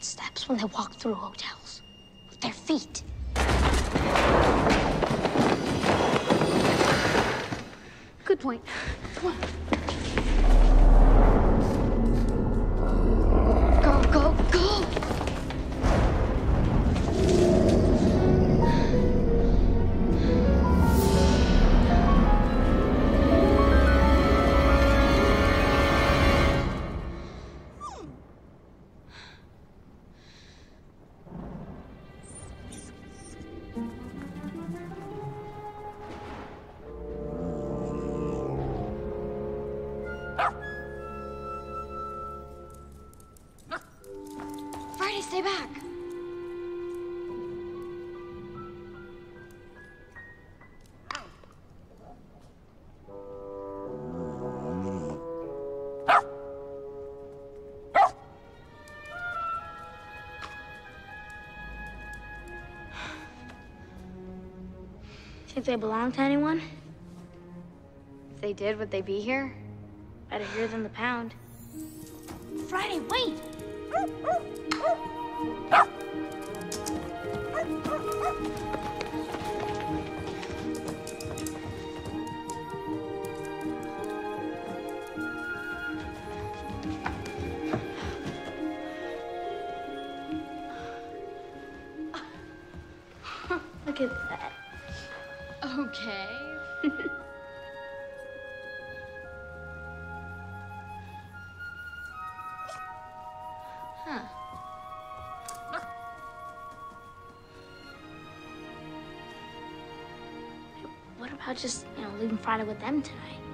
footsteps when they walk through hotels. With their feet. Good point. Come on. Go, go, go! Friday, stay back. Think they belong to anyone? If they did, would they be here? Better here than the pound. Friday, wait! Look at that. Okay. Huh. What about just, leaving Friday with them tonight?